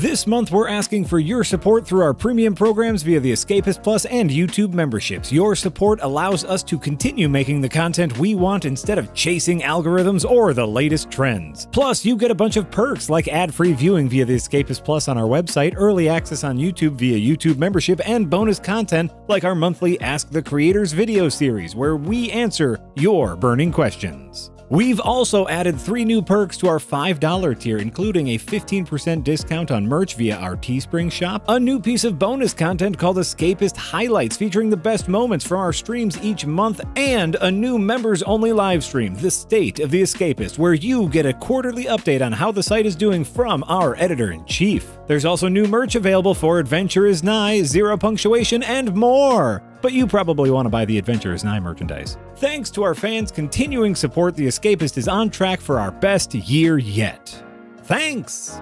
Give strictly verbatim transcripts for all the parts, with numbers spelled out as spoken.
This month, we're asking for your support through our premium programs via the Escapist Plus and YouTube memberships. Your support allows us to continue making the content we want instead of chasing algorithms or the latest trends. Plus, you get a bunch of perks like ad-free viewing via the Escapist Plus on our website, early access on YouTube via YouTube membership, and bonus content like our monthly Ask the Creators video series, where we answer your burning questions. We've also added three new perks to our five dollar tier, including a fifteen percent discount on merch via our Teespring shop, a new piece of bonus content called Escapist Highlights featuring the best moments from our streams each month, and a new members-only live stream, The State of the Escapist, where you get a quarterly update on how the site is doing from our editor-in-chief. There's also new merch available for Adventure is Nigh, Zero Punctuation, and more. But you probably want to buy the Adventure is Nigh merchandise. Thanks to our fans' continuing support, the Escapist is on track for our best year yet. Thanks!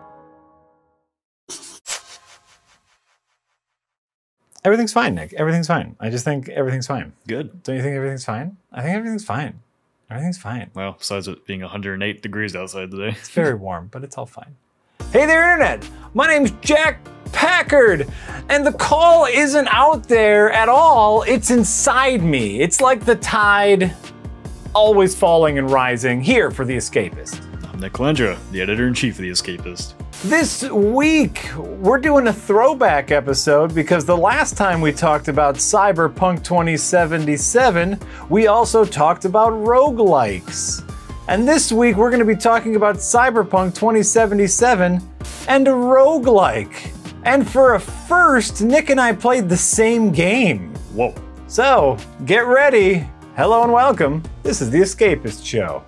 Everything's fine, Nick. Everything's fine. I just think everything's fine. Good. Don't you think everything's fine? I think everything's fine. Everything's fine. Well, besides it being one hundred eight degrees outside today. It's very warm, but it's all fine. Hey there, Internet! My name's Jack Packard, and the call isn't out there at all, it's inside me. It's like the tide, always falling and rising, here for The Escapist. I'm Nick Calendra, the editor-in-chief of The Escapist. This week, we're doing a throwback episode because the last time we talked about Cyberpunk twenty seventy-seven, we also talked about roguelikes. And this week, we're gonna be talking about Cyberpunk twenty seventy-seven and a roguelike. And for a first, Nick and I played the same game. Whoa. So, get ready. Hello and welcome. This is The Escapist Show.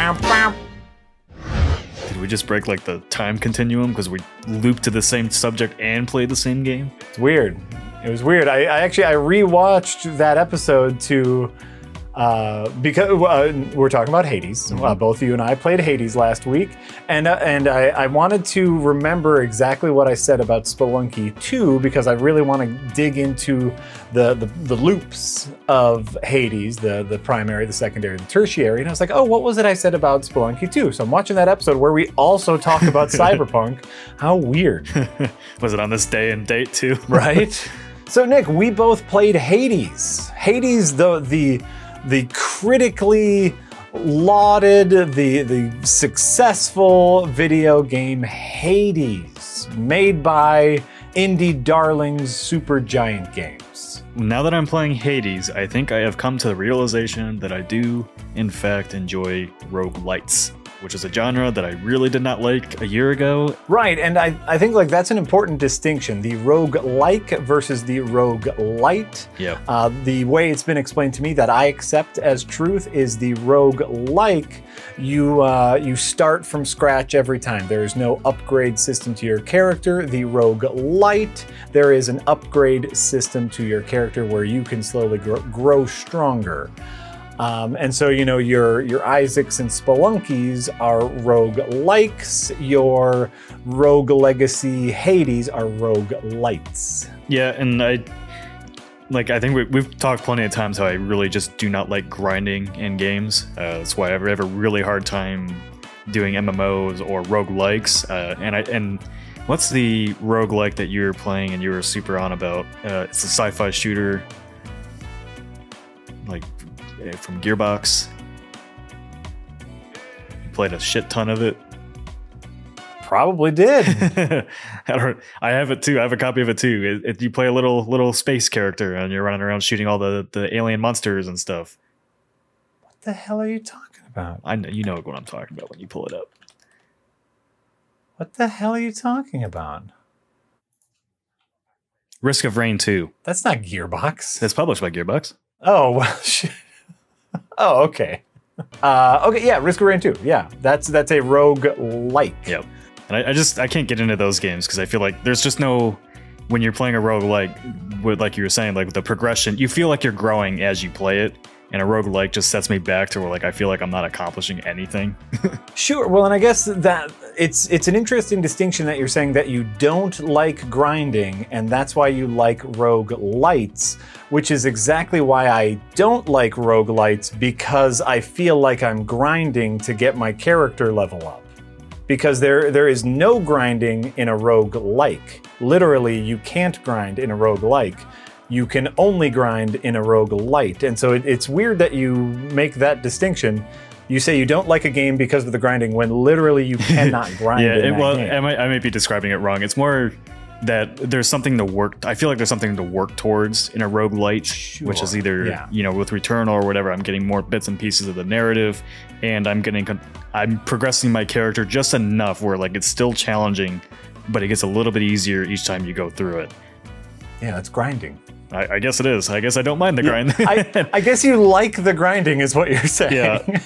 Did we just break like the time continuum because we looped to the same subject and played the same game? It's weird. It was weird. I, I actually, I rewatched that episode to, uh, because uh, we're talking about Hades. Mm-hmm. uh, both you and I played Hades last week, and uh, and I, I wanted to remember exactly what I said about Spelunky two because I really want to dig into the, the the loops of Hades, the the primary, the secondary, the tertiary, and I was like, oh, what was it I said about Spelunky two? So I'm watching that episode where we also talk about Cyberpunk. How weird. Was it on this day and date too? Right? So Nick, we both played Hades. Hades, the the the critically lauded, the, the successful video game Hades, made by indie darlings Supergiant Games. Now that I'm playing Hades, I think I have come to the realization that I do, in fact, enjoy roguelites, which is a genre that I really did not like a year ago. Right, and I, I think like that's an important distinction, the roguelike versus the roguelite. Yeah. Uh, the way it's been explained to me that I accept as truth is the roguelike, you, uh, you start from scratch every time. There is no upgrade system to your character. The roguelite, there is an upgrade system to your character where you can slowly grow, grow stronger. Um, and so, you know, your your Isaacs and Spelunkys are roguelikes, your Rogue Legacy Hades are roguelites. Yeah, and I, like, I think we, we've talked plenty of times how I really just do not like grinding in games. Uh, that's why I have a really hard time doing M M Os or roguelikes. Uh, and I and what's the roguelike that you were playing and you were super on about? Uh, it's a sci-fi shooter, like, from Gearbox. You played a shit ton of it. Probably did. I don't. I have it too. I have a copy of it too. It, it, you play a little little space character and you're running around shooting all the the alien monsters and stuff. What the hell are you talking about? I know you know what I'm talking about when you pull it up. What the hell are you talking about? Risk of Rain two. That's not Gearbox. It's published by Gearbox. Oh well. Shit. Oh, okay. Uh, okay, yeah, Risk of Rain two. Yeah, that's that's a roguelike. Yep. And I, I just I can't get into those games because I feel like there's just no, when you're playing a roguelike, with like you were saying, like with the progression, you feel like you're growing as you play it. And a roguelike just sets me back to where like I feel like I'm not accomplishing anything. Sure. Well, and I guess that it's it's an interesting distinction that you're saying that you don't like grinding, and that's why you like roguelites, which is exactly why I don't like roguelites, because I feel like I'm grinding to get my character level up. because there there is no grinding in a roguelike. Literally, you can't grind in a roguelike. You can only grind in a roguelite. And so it, it's weird that you make that distinction. You say you don't like a game because of the grinding when literally you cannot grind yeah, in it, that well, game. I might, I might be describing it wrong. It's more that there's something to work. I feel like there's something to work towards in a roguelite, sure. which is either yeah. you know with Returnal or whatever. I'm getting more bits and pieces of the narrative, and I'm getting I'm progressing my character just enough where like it's still challenging, but it gets a little bit easier each time you go through it. Yeah, that's grinding. I, I guess it is. I guess I don't mind the grind. I, I guess you like the grinding is what you're saying. Yeah.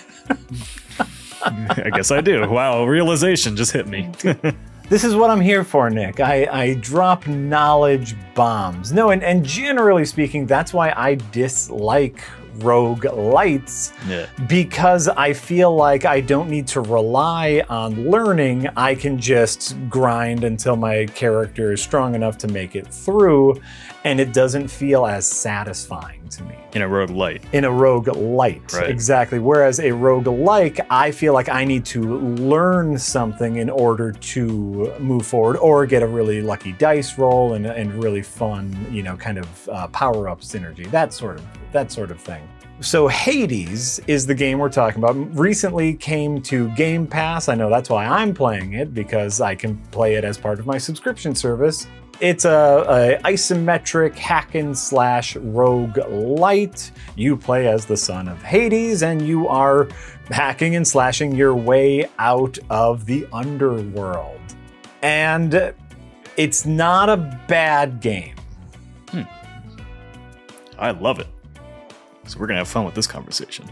I guess I do. Wow, realization just hit me. This is what I'm here for, Nick. I, I drop knowledge bombs. No, and, and generally speaking, that's why I dislike roguelites, yeah. because I feel like I don't need to rely on learning. I can just grind until my character is strong enough to make it through, and it doesn't feel as satisfying to me. In a roguelite. In a roguelite, right. Exactly. Whereas a roguelike, I feel like I need to learn something in order to move forward or get a really lucky dice roll and, and really fun, you know, kind of uh, power-up synergy, that sort of, that sort of thing. So Hades is the game we're talking about. Recently came to Game Pass. I know that's why I'm playing it, because I can play it as part of my subscription service. It's a, a isometric hack and slash roguelite. You play as the son of Hades, and you are hacking and slashing your way out of the underworld. And it's not a bad game. Hmm. I love it. So we're gonna have fun with this conversation.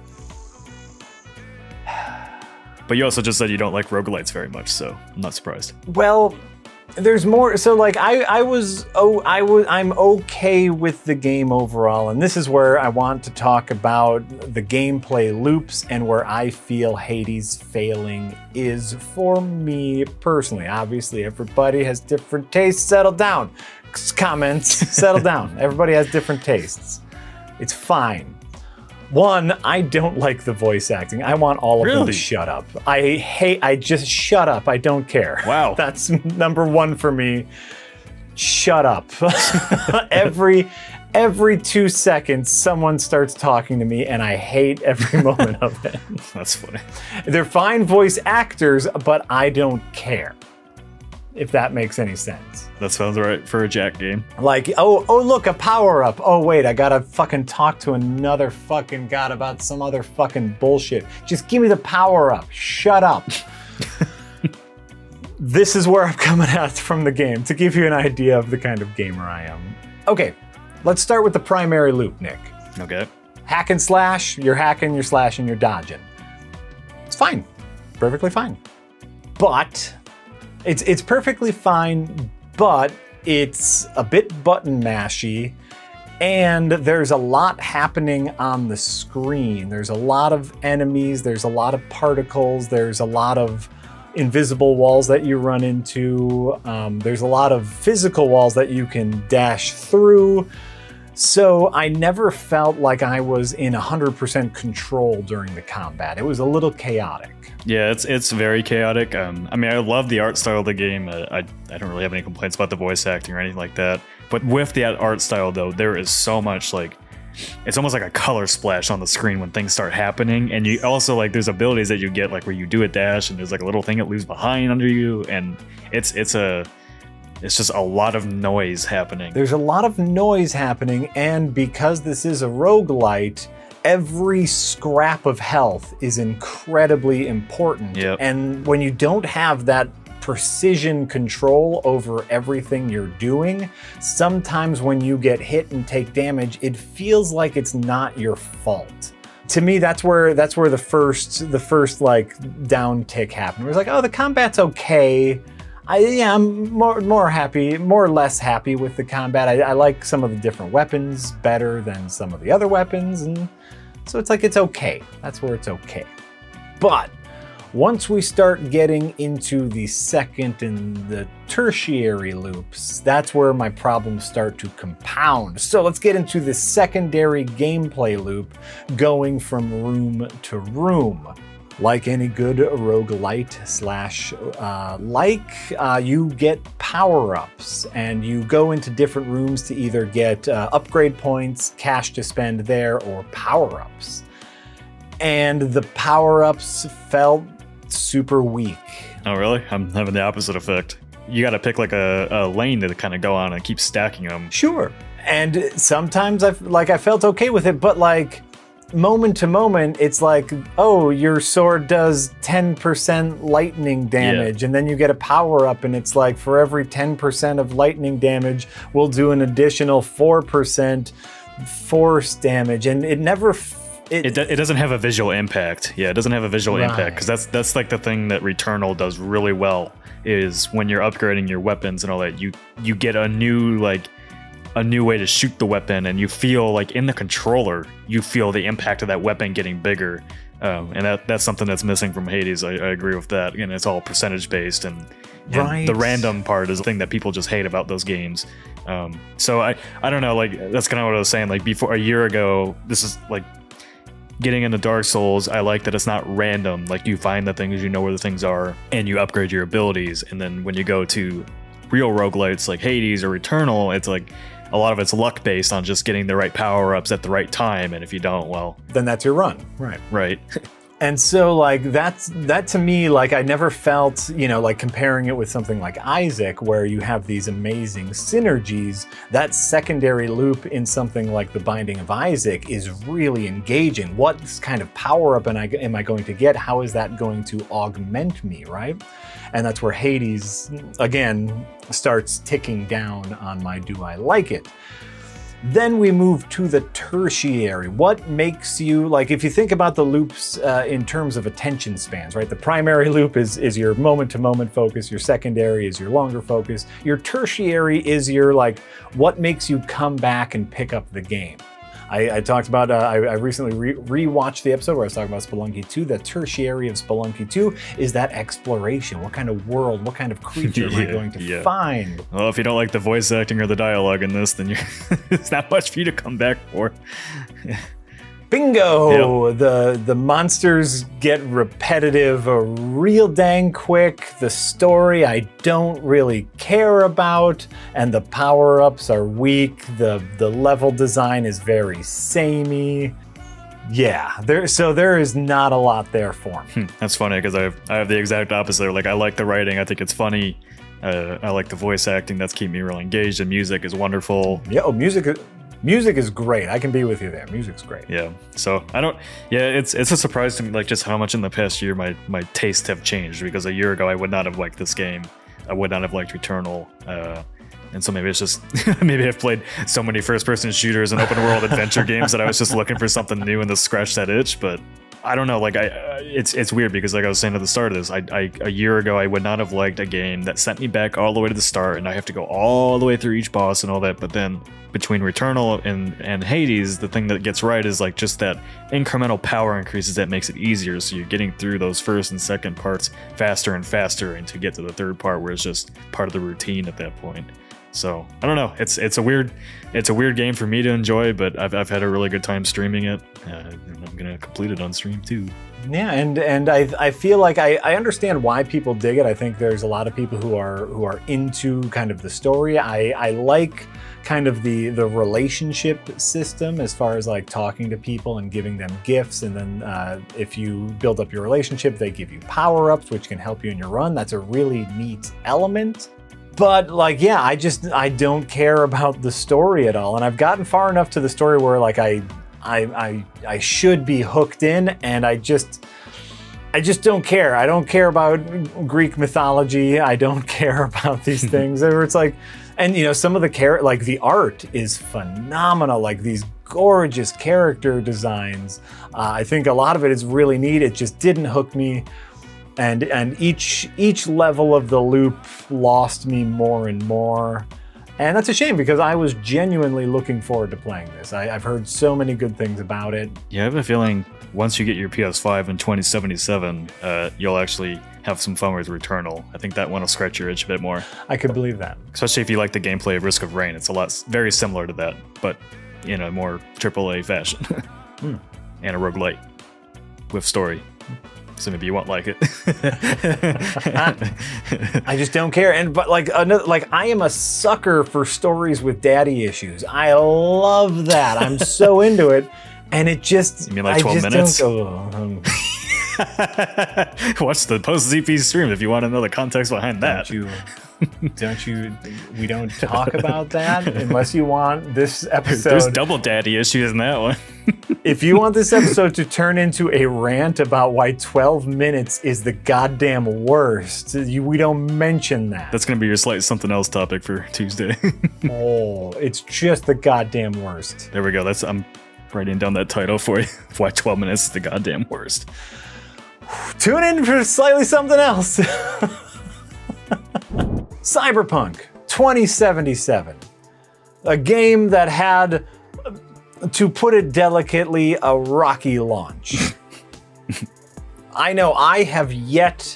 But you also just said you don't like roguelites very much, so I'm not surprised. Well, there's more. So like I, I was, oh, I was, I'm okay with the game overall. And this is where I want to talk about the gameplay loops and where I feel Hades failing is for me personally. Obviously, everybody has different tastes. Settle down. Comments, settle down. Everybody has different tastes. It's fine. One, I don't like the voice acting. I want all of really? them to shut up. I hate, I just shut up. I don't care. Wow. That's number one for me. Shut up. every, every two seconds, someone starts talking to me and I hate every moment of it. That's funny. They're fine voice actors, but I don't care. If that makes any sense. That sounds right for a Jack game. Like, oh, oh, look, a power-up. Oh, wait, I gotta fucking talk to another fucking god about some other fucking bullshit. Just give me the power-up. Shut up. This is where I'm coming at from the game, to give you an idea of the kind of gamer I am. Okay, let's start with the primary loop, Nick. Okay. Hack and slash, you're hacking, you're slashing, you're dodging. It's fine. Perfectly fine. But It's, it's perfectly fine, but it's a bit button mashy, and there's a lot happening on the screen. There's a lot of enemies, there's a lot of particles, there's a lot of invisible walls that you run into, um, there's a lot of physical walls that you can dash through. So I never felt like I was in one hundred percent control during the combat. It was a little chaotic. Yeah, it's it's very chaotic. Um, I mean, I love the art style of the game. Uh, I, I don't really have any complaints about the voice acting or anything like that. But with that art style, though, there is so much, like, it's almost like a color splash on the screen when things start happening. And you also, like, there's abilities that you get, like, where you do a dash and there's, like, a little thing that leaves behind under you. And it's it's a... It's just a lot of noise happening. There's a lot of noise happening, and because this is a roguelite, every scrap of health is incredibly important. Yep. And when you don't have that precision control over everything you're doing, sometimes when you get hit and take damage, it feels like it's not your fault. To me, that's where that's where the first the first like down tick happened. It was like, oh, the combat's okay. I, yeah, I'm more, more happy, more or less happy with the combat. I, I like some of the different weapons better than some of the other weapons, and so it's like, it's okay. That's where it's okay. But once we start getting into the second and the tertiary loops, that's where my problems start to compound. So let's get into the secondary gameplay loop, going from room to room. Like any good roguelite slash uh, like, uh, you get power-ups, and you go into different rooms to either get uh, upgrade points, cash to spend there, or power-ups. And the power-ups felt super weak. Oh, really? I'm having the opposite effect. You got to pick like a, a lane to kind of go on and keep stacking them. Sure. And sometimes I like I felt okay with it, but like moment to moment, it's like, oh, your sword does ten percent lightning damage, yeah. and then you get a power up, and it's like for every ten percent of lightning damage, we'll do an additional four percent force damage, and it never. It, it, it doesn't have a visual impact. Yeah, it doesn't have a visual right. impact, because that's that's like the thing that Returnal does really well, is when you're upgrading your weapons and all that, you you get a new like. a new way to shoot the weapon, and you feel like in the controller, you feel the impact of that weapon getting bigger. Um, and that that's something that's missing from Hades. I, I agree with that. Again, it's all percentage based, and, and right. the random part is the thing that people just hate about those games. Um, so I, I don't know, like that's kind of what I was saying. Like before a year ago, this is like getting into Dark Souls. I like that it's not random. Like you find the things, you know where the things are, and you upgrade your abilities. And then when you go to real roguelites like Hades or Returnal, it's like a lot of it's luck based on just getting the right power-ups at the right time, and if you don't, well... then that's your run. Right. Right. And so, like, that's, that to me, like, I never felt, you know, like, comparing it with something like Isaac, where you have these amazing synergies, that secondary loop in something like The Binding of Isaac is really engaging. What kind of power-up am I, am I going to get? How is that going to augment me, right? And that's where Hades, again, starts ticking down on my do I like it. Then we move to the tertiary. What makes you, like, if you think about the loops uh, in terms of attention spans, right? The primary loop is, is your moment-to-moment focus, your secondary is your longer focus, your tertiary is your, like, what makes you come back and pick up the game. I, I talked about, uh, I, I recently re rewatched the episode where I was talking about Spelunky two. The tertiary of Spelunky two is that exploration. What kind of world, what kind of creature yeah, am I going to yeah. find? Well, if you don't like the voice acting or the dialogue in this, then you're it's not much for you to come back for. Bingo! Yep. The, the monsters get repetitive uh, real dang quick. The story I don't really care about, and the power-ups are weak. The, the level design is very samey. Yeah, there, so there is not a lot there for me. Hmm, that's funny, because I have, I have the exact opposite. Like, I like the writing. I think it's funny. Uh, I like the voice acting. That's keeping me really engaged. The music is wonderful. Yeah, oh, music... Music is great. I can be with you there. Music's great. Yeah. So I don't. Yeah, it's it's a surprise to me, like just how much in the past year my my tastes have changed. Because a year ago I would not have liked this game. I would not have liked Returnal. Uh, and so maybe it's just maybe I've played so many first-person shooters and open-world adventure games that I was just looking for something new and to scratch that itch. But I don't know. Like I, uh, it's it's weird because like I was saying at the start of this, I, I a year ago I would not have liked a game that sent me back all the way to the start, and I have to go all the way through each boss and all that. But then between Returnal and and Hades, the thing that gets right is like just that incremental power increases that makes it easier. So you're getting through those first and second parts faster and faster, and to get to the third part where it's just part of the routine at that point. So I don't know. It's it's a weird it's a weird game for me to enjoy, but I've I've had a really good time streaming it, uh, and I'm gonna complete it on stream too. Yeah, and and I I feel like I I understand why people dig it. I think there's a lot of people who are who are into kind of the story. I I like kind of the the relationship system as far as like talking to people and giving them gifts, and then uh, if you build up your relationship, they give you power-ups which can help you in your run. That's a really neat element. But like, yeah, I just, I don't care about the story at all. And I've gotten far enough to the story where like I, I, I, I should be hooked in, and I just, I just don't care. I don't care about Greek mythology. I don't care about these things. It's like, and you know, some of the char like the art is phenomenal. Like these gorgeous character designs. Uh, I think a lot of it is really neat. It just didn't hook me. And and each each level of the loop lost me more and more. And that's a shame because I was genuinely looking forward to playing this. I, I've heard so many good things about it. Yeah, I have a feeling once you get your P S five in twenty seventy-seven, uh, you'll actually have some fun with Returnal. I think that one will scratch your itch a bit more. I could believe that. Especially if you like the gameplay of Risk of Rain. It's a lot very similar to that, but in a more triple A fashion. mm. And a roguelite with story. so maybe you won't like it. I just don't care. And but like another, like I am a sucker for stories with daddy issues. I love that. I'm so into it, and it just you mean like twelve I just minutes? Don't go, um, Watch the post Z P stream if you want to know the context behind that. Don't you, don't you? We don't talk about that unless you want this episode. There's double daddy issues in that one. If you want this episode to turn into a rant about why twelve minutes is the goddamn worst, you, we don't mention that. That's gonna be your slight something else topic for Tuesday. Oh, it's just the goddamn worst. There we go. That's I'm writing down that title for you. Why twelve minutes is the goddamn worst. Tune in for slightly something else. Cyberpunk twenty seventy-seven, a game that had, to put it delicately, a rocky launch. I know I have yet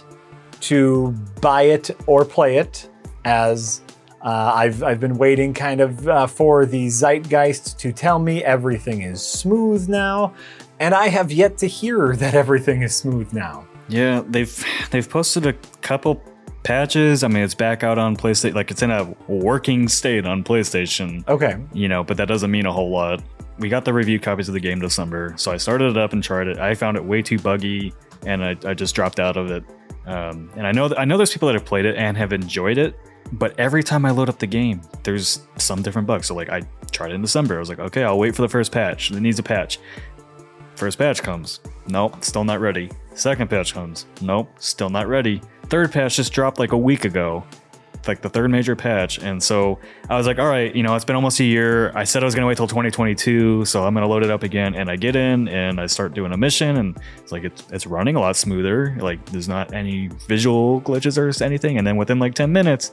to buy it or play it, as uh, I've, I've been waiting kind of uh, for the zeitgeist to tell me everything is smooth now, and I have yet to hear that everything is smooth now. Yeah, they've they've posted a couple patches. I mean, it's back out on PlayStation, like it's in a working state on PlayStation. Okay. You know, but that doesn't mean a whole lot. We got the review copies of the game in December, so I started it up and tried it. I found it way too buggy, and I, I just dropped out of it. Um, and I know that I know there's people that have played it and have enjoyed it, but every time I load up the game, there's some different bugs. So like I tried it in December. I was like, okay, I'll wait for the first patch. It needs a patch. First patch comes. Nope, still not ready. Second patch comes. Nope, still not ready. Third patch just dropped like a week ago. Like the third major patch. And so I was like, all right, you know, it's been almost a year. I said I was going to wait till twenty twenty-two, so I'm going to load it up again. And I get in and I start doing a mission, and it's like, it's, it's running a lot smoother. Like there's not any visual glitches or anything. And then within like ten minutes,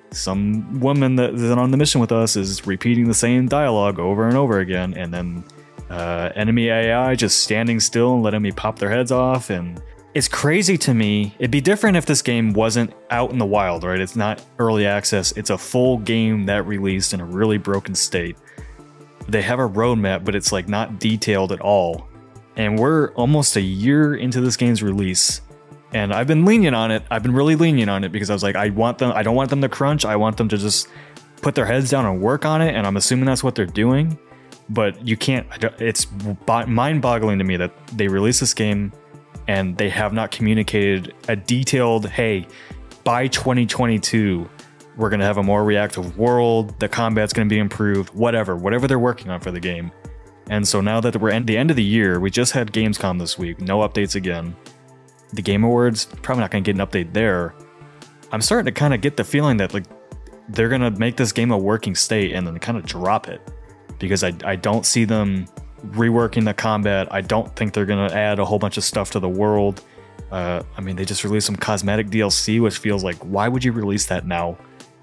some woman that is on the mission with us is repeating the same dialogue over and over again. And then uh, enemy A I just standing still and letting me pop their heads off. And it's crazy to me. It'd be different if this game wasn't out in the wild, right? It's not early access. It's a full game that released in a really broken state. They have a roadmap, but it's like not detailed at all. And we're almost a year into this game's release. And I've been lenient on it. I've been really lenient on it because I was like, I want them, I don't want them to crunch. I want them to just put their heads down and work on it. And I'm assuming that's what they're doing. But you can't, it's mind-boggling to me that they released this game and they have not communicated a detailed, hey, by twenty twenty-two, we're going to have a more reactive world, the combat's going to be improved, whatever, whatever they're working on for the game. And so now that we're at the end of the year, we just had Gamescom this week, no updates again. The Game Awards, probably not going to get an update there. I'm starting to kind of get the feeling that like they're going to make this game a working state and then kind of drop it. Because I, I don't see them reworking the combat. I don't think they're going to add a whole bunch of stuff to the world. Uh, I mean, they just released some cosmetic D L C, which feels like, why would you release that now?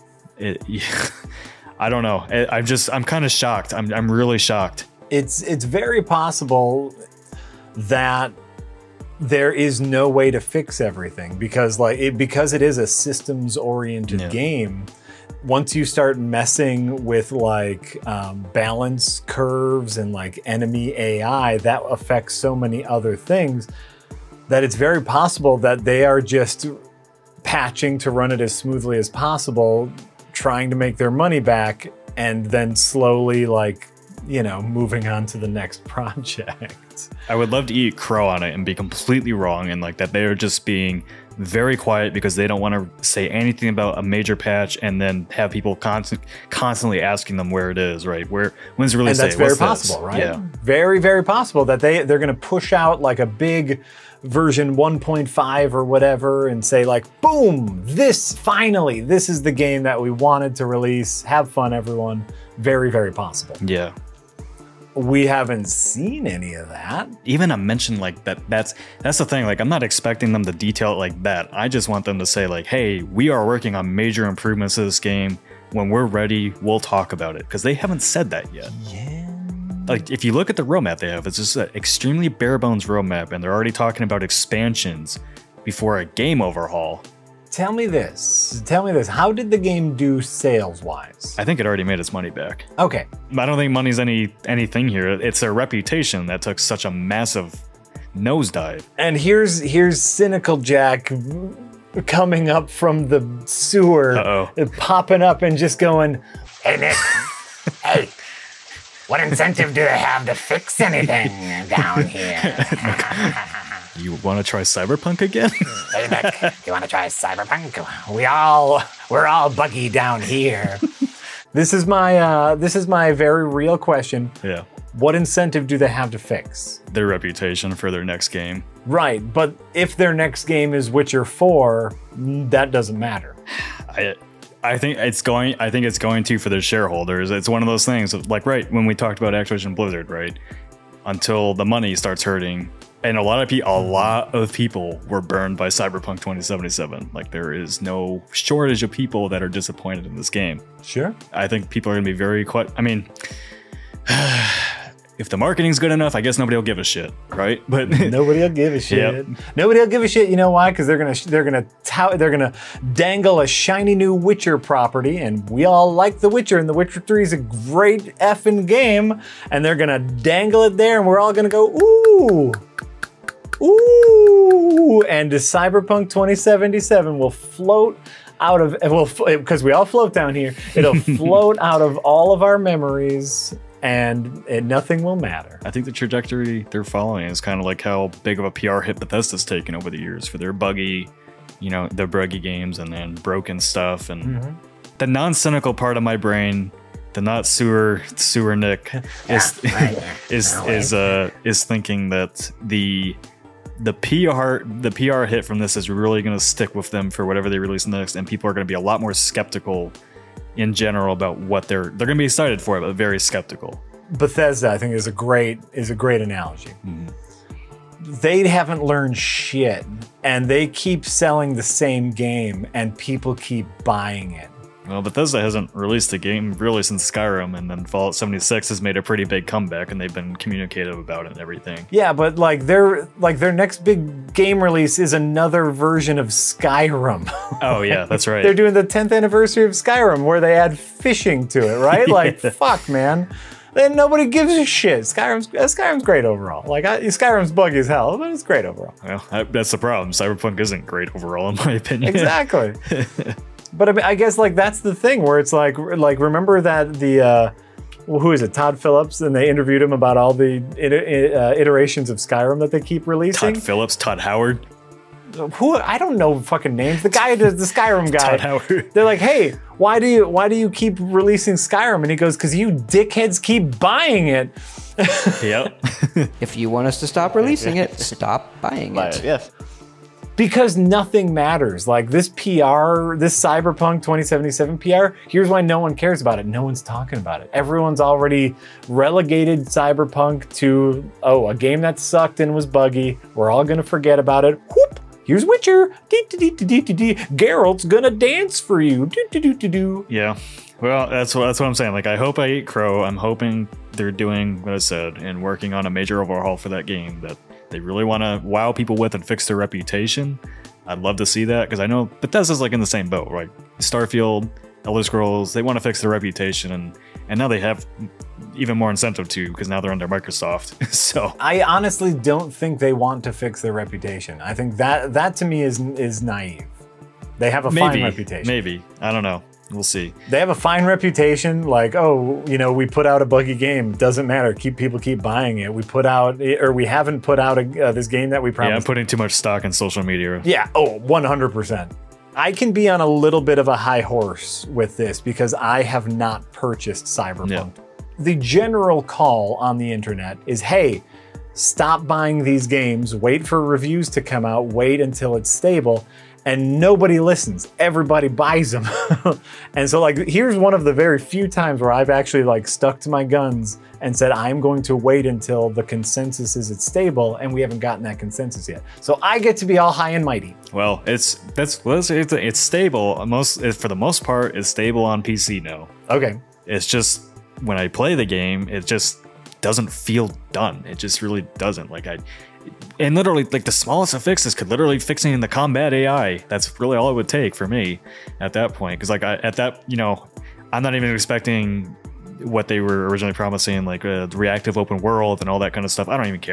It, yeah, I don't know. It, I'm just, I'm kind of shocked. I'm, I'm really shocked. It's, it's very possible that there is no way to fix everything because like it, because it is a systems oriented yeah. game. Once you start messing with like um, balance curves and like enemy A I, that affects so many other things that it's very possible that they are just patching to run it as smoothly as possible, trying to make their money back, and then slowly like, you know, moving on to the next project. I would love to eat crow on it and be completely wrong and like that they're just being very quiet because they don't want to say anything about a major patch and then have people constant, constantly asking them where it is, right? Where, when's the release date? And that's very possible, right? Yeah. Very, very possible that they, they're going to push out like a big version one point five or whatever and say like, boom, this finally, this is the game that we wanted to release. Have fun, everyone. Very, very possible. Yeah. We haven't seen any of that. Even a mention like that, that's that's the thing. Like, I'm not expecting them to detail it like that. I just want them to say like, hey, we are working on major improvements to this game. When we're ready, we'll talk about it. Because they haven't said that yet. Yeah. Like, if you look at the roadmap they have, it's just an extremely bare bones roadmap, and they're already talking about expansions before a game overhaul. Tell me this. Tell me this. How did the game do sales-wise? I think it already made its money back. Okay. I don't think money's any anything here. It's their reputation that took such a massive nosedive. And here's here's cynical Jack coming up from the sewer, Uh-oh. popping up and just going, Hey, Nick. Hey, what incentive do they have to fix anything down here? You want to try Cyberpunk again? Hey, Nick, do you want to try Cyberpunk? we all we're all buggy down here. This is my uh, this is my very real question. Yeah. What incentive do they have to fix? Their reputation for their next game. Right, but if their next game is Witcher four, that doesn't matter. I I think it's going I think it's going to for the shareholders. It's one of those things of, like, right, when we talked about Activision Blizzard, right? Until the money starts hurting. And a lot of people a lot of people were burned by Cyberpunk twenty seventy-seven. Like, there is no shortage of people that are disappointed in this game. Sure. I think people are going to be very quite I mean if the marketing's good enough, I guess nobody will give a shit, right? But nobody will give a shit. Yep. Nobody will give a shit. You know why? Because they're gonna they're gonna tout, they're gonna dangle a shiny new Witcher property, and we all like The Witcher, and The Witcher three is a great effing game, and they're gonna dangle it there, and we're all gonna go ooh, ooh, and Cyberpunk twenty seventy-seven will float out of well because we all float down here. It'll float out of all of our memories. And it, nothing will matter. I think the trajectory they're following is kind of like how big of a P R hit Bethesda's taken over the years for their buggy, you know, their buggy games and then broken stuff. And mm-hmm. the non-cynical part of my brain, the not sewer sewer Nick, is is is uh is thinking that the the P R the P R hit from this is really going to stick with them for whatever they release next, and people are going to be a lot more skeptical in general about what they're they're gonna be excited for it, but very skeptical. Bethesda, I think, is a great is a great analogy. Mm-hmm. They haven't learned shit, and they keep selling the same game, and people keep buying it. Well, Bethesda hasn't released a game really since Skyrim, and then Fallout seventy-six has made a pretty big comeback, and they've been communicative about it and everything. Yeah, but like their like their next big game release is another version of Skyrim. Oh yeah, that's right. They're doing the tenth anniversary of Skyrim, where they add fishing to it, right? Like, yeah. Fuck, man. Then nobody gives a shit. Skyrim's Skyrim's great overall. Like I, Skyrim's buggy as hell, but it's great overall. Well, I, that's the problem. Cyberpunk isn't great overall, in my opinion. Exactly. But I, mean, I guess like that's the thing where it's like like remember that the uh, well, who is it, Todd Phillips, and they interviewed him about all the it, uh, iterations of Skyrim that they keep releasing. Todd Phillips, Todd Howard. Who I don't know fucking names. The guy, the, the Skyrim guy. Todd Howard. They're like, hey, why do you why do you keep releasing Skyrim? And he goes, because you dickheads keep buying it. Yep. If you want us to stop releasing it, stop buying it. it. Yes. Because nothing matters. Like this P R, this Cyberpunk twenty seventy-seven P R, here's why no one cares about it. No one's talking about it. Everyone's already relegated Cyberpunk to, oh, a game that sucked and was buggy. We're all gonna forget about it. Whoop! Here's Witcher. Dee, dee, dee, dee, dee, dee. Geralt's gonna dance for you. Do, do, do, do, do. Yeah. Well, that's what that's what I'm saying. Like, I hope I eat crow. I'm hoping they're doing what I said and working on a major overhaul for that game that they really want to wow people with and fix their reputation. I'd love to see that, because I know Bethesda's like in the same boat, right? Starfield, Elder Scrolls, they want to fix their reputation, and and now they have even more incentive to, because now they're under Microsoft. So I honestly don't think they want to fix their reputation. I think that that to me is is naive. They have a maybe, fine reputation. Maybe. I don't know. We'll see. They have a fine reputation, like, oh, you know, we put out a buggy game. Doesn't matter. Keep people keep buying it. We put out, or we haven't put out a, uh, this game that we promised. Yeah, I'm putting too much stock in social media. Yeah, oh, one hundred percent. I can be on a little bit of a high horse with this because I have not purchased Cyberpunk. Yeah. The general call on the internet is, hey, stop buying these games, wait for reviews to come out, wait until it's stable. And nobody listens. Everybody buys them. And so like, here's one of the very few times where I've actually like stuck to my guns and said, I'm going to wait until the consensus is it's stable, and we haven't gotten that consensus yet. So I get to be all high and mighty. Well, it's, that's, well, it's, it's stable. Most, for the most part, it's stable on P C now. Okay. It's just, when I play the game, it just doesn't feel done. It just really doesn't. Like I, and literally, like the smallest of fixes could literally fixing the combat A I. That's really all it would take for me at that point. Because like I, at that, you know, I'm not even expecting what they were originally promising, like a reactive open world and all that kind of stuff. I don't even care.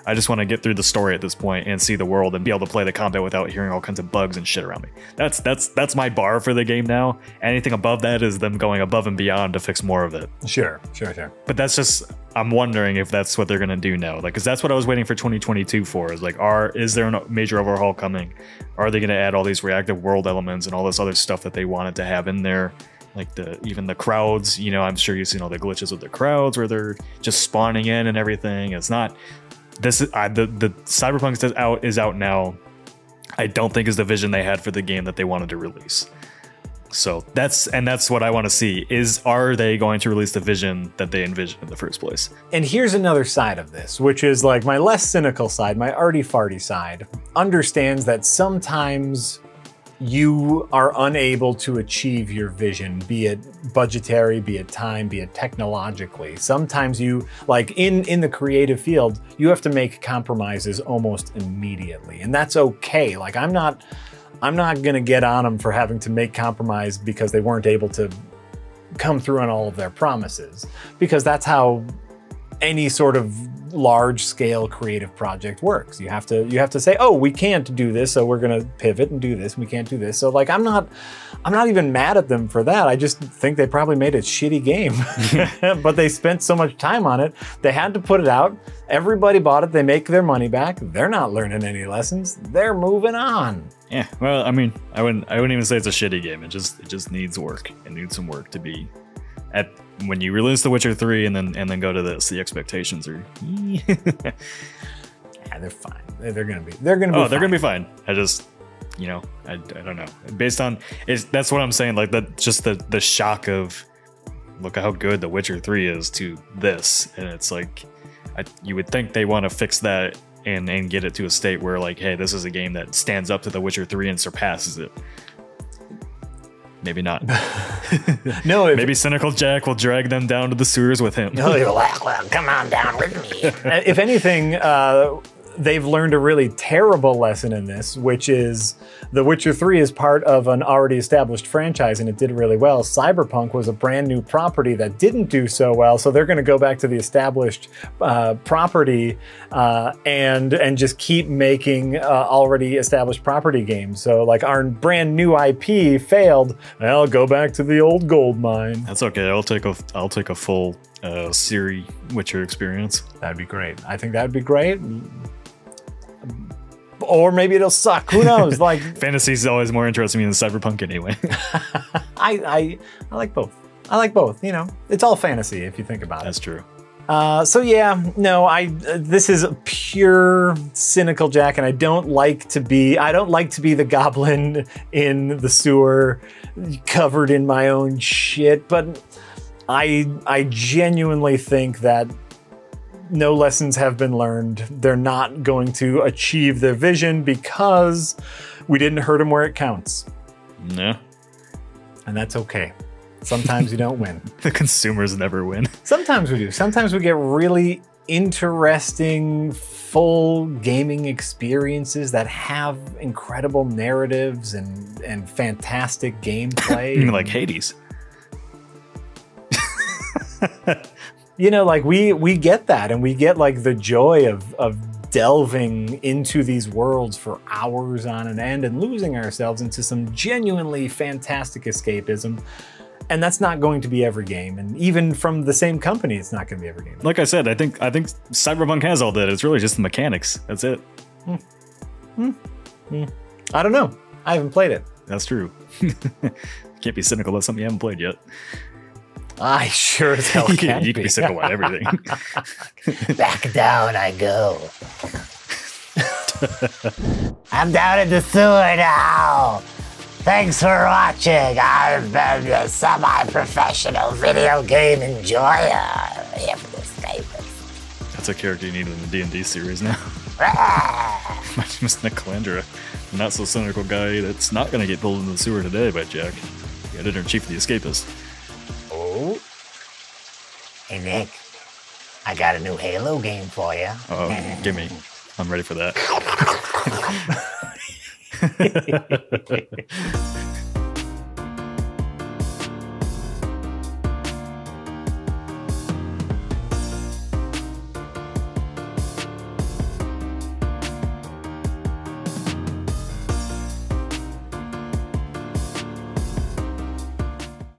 I just want to get through the story at this point and see the world and be able to play the combat without hearing all kinds of bugs and shit around me. That's that's that's my bar for the game now. Anything above that is them going above and beyond to fix more of it. Sure, sure, sure. But that's just, I'm wondering if that's what they're gonna do now. Like, cause that's what I was waiting for twenty twenty-two for. Is like, are is there a major overhaul coming? Are they gonna add all these reactive world elements and all this other stuff that they wanted to have in there? Like the even the crowds, you know, I'm sure you've seen all the glitches with the crowds where they're just spawning in and everything. It's not this is I, the the Cyberpunk is out is out now. I don't think is the vision they had for the game that they wanted to release. So that's and that's what I want to see is are they going to release the vision that they envisioned in the first place? And here's another side of this, which is like my less cynical side, my arty farty side, understands that sometimes you are unable to achieve your vision, be it budgetary, be it time, be it technologically. Sometimes you, like in, in the creative field, you have to make compromises almost immediately. And that's okay. Like I'm not, I'm not gonna get on them for having to make compromise because they weren't able to come through on all of their promises, because that's how any sort of large-scale creative project works. You have to you have to say, oh, we can't do this, so we're gonna pivot and do this. And we can't do this. So like, I'm not I'm not even mad at them for that. I just think they probably made a shitty game, but they spent so much time on it. They had to put it out. Everybody bought it. They make their money back. They're not learning any lessons. They're moving on. Yeah. Well, I mean, I wouldn't I wouldn't even say it's a shitty game. It just it just needs work. It needs some work to be at. When you release The Witcher three and then and then go to this, the expectations are yeah, they're fine. They're gonna be they're gonna be oh fine. they're gonna be fine. I just you know I, I don't know based on it's that's what I'm saying, like that just the the shock of look at how good The Witcher three is to this, and it's like I, you would think they want to fix that and and get it to a state where like, hey, this is a game that stands up to The Witcher three and surpasses it. Maybe not. No, if, maybe Cynical Jack will drag them down to the sewers with him. Oh, well, well, come on down with me. if anything, uh, they've learned a really terrible lesson in this, which is The Witcher three is part of an already established franchise and it did really well. Cyberpunk was a brand new property that didn't do so well, so they're going to go back to the established uh, property uh, and and just keep making uh, already established property games. So like our brand new I P failed, well, go back to the old gold mine. That's okay. I'll take a I'll take a full uh, Siri Witcher experience. That'd be great. I think that'd be great. Or maybe it'll suck. Who knows? Like fantasy is always more interesting than Cyberpunk anyway. I, I I like both. I like both. You know, it's all fantasy if you think about That's it. true. Uh, so yeah, no, I uh, this is pure Cynical Jack, and I don't like to be. I don't like to be the goblin in the sewer, covered in my own shit. But I I genuinely think that no lessons have been learned. They're not going to achieve their vision because we didn't hurt them where it counts. Yeah. And that's okay. Sometimes you don't win. The consumers never win. Sometimes we do. Sometimes we get really interesting, full gaming experiences that have incredible narratives and, and fantastic gameplay. You mean like Hades? You know, like we we get that, and we get like the joy of of delving into these worlds for hours on an end and losing ourselves into some genuinely fantastic escapism. And that's not going to be every game, and even from the same company, it's not going to be every game. Like I said, I think I think Cyberpunk has all that. It's really just the mechanics. That's it. Hmm. Hmm. Hmm. I don't know. I haven't played it. That's true. Can't be cynical about something you haven't played yet. I sure as hell can You can be cynical about everything. Back down I go. I'm down in the sewer now. Thanks for watching. I've been a semi-professional video game enjoyer here for the Escapist. That's a character you need in the D and D series now. Ah. My name is Nick Calandra. Not so cynical guy that's not going to get pulled into the sewer today by Jack, the editor-in-chief of The Escapist. Oh. Hey, Nick. I got a new Halo game for you. Oh, give me. I'm ready for that.